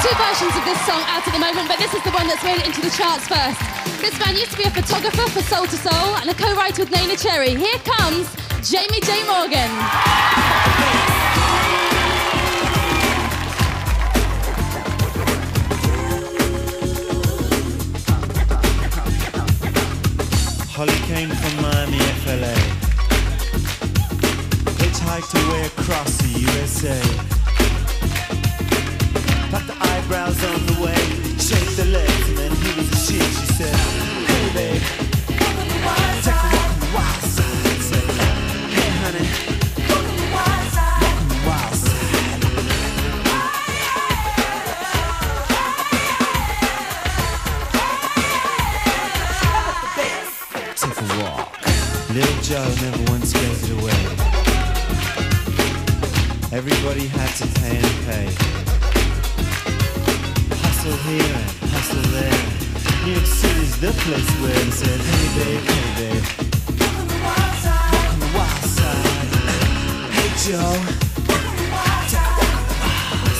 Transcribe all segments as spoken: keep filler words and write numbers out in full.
two versions of this song out at the moment, but this is the one that's made it into the charts first. This man used to be a photographer for Soul to Soul and a co-writer with Neneh Cherry. Here comes Jamie J. Morgan. Holly came from Miami, F L A. Hitchhiked away across the U S A. Plucked the eyebrows on the way, shaped the legs, and then he was a she. She said, hey babe, take a walk on the wild side. Said, hey honey, walk on the wild side. Walk on the wild side. Take a walk. Little Joe never once gave it away. Everybody had to pay and pay. Hustle here and hustle there. New York City's the place where he said, hey babe, hey babe, walk on the wild side. Walk on the wild side. Hey Joe, walk on the wild side. Walk on the wild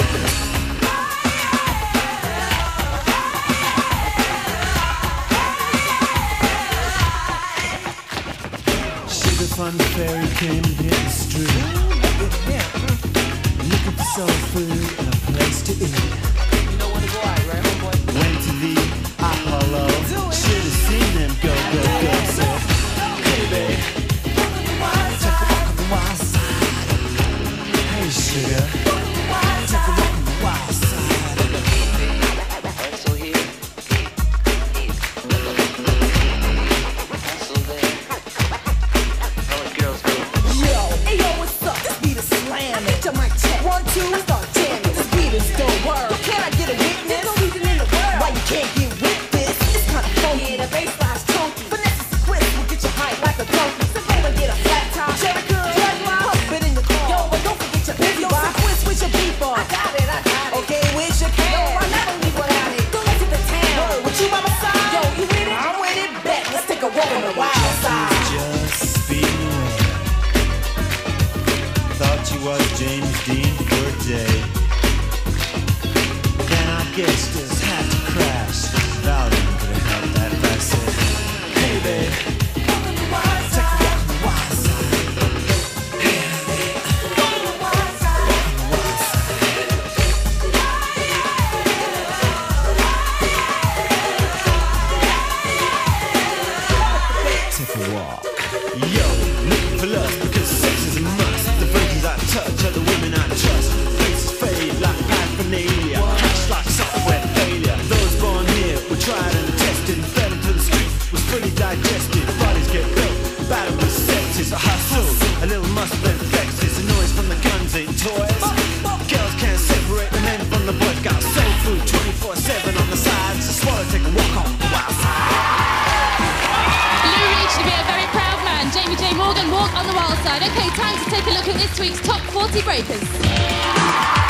side. Sugar Fun Fairy came and hit the street, looking for soul food and a place to eat. You know when to go out, right, homeboy? Went to the Apollo, should've seen them go, go, go. Said, hey babe, take a walk on the wild side. Hey sugar, take a walk on the wild side. Hustle here, hustle there. How the girls go? Yo, hey yo, what's up? This beat is slamming. Hit your mic check. One, two, start jamming. This beat is the word. Can I get a witness? No reason in the world why you can't get with this. It's kinda funky. Yeah, the bass line's chunky. Finesse is quick, will get you hype like a donkey. So go and get a flat top. Jericho, pump it in your car. Yo, but don't forget your busy box. Quiz with your beat bar. I got it, I got it. Okay, with your can. Yo, I never leave without it. Go to the town. Word, with you by my side. Yo, you with it? I'm with it. Bet, let's take a walk on the wild side. Just speeding away. Thought you was James Dean for a day. Then I guess just had to crash. Valium could have helped that if I said, hey babe, take a walk on the wild side. Hey honey, walk on the wild side. Take a walk. Yo, looking for love because sex is a must. The virgins I touch are the women I trust. Faces fade like paraphernalia. Crash like software failure. Those born here were tried and tested and fed into the street. Was fully digested. Bodies get built. Battle with sex is a hustle. A little muscle and flexes. The noise from the guns ain't toys. Girls can't separate the men from the boys. Got soul food twenty-four seven on the side. So swallow, take a walk on the wild side. Lou Reed to be a very proud man. Jamie J. Morgan, Walk on the Wild Side. Okay, time to take a look at this week's top forty breakers.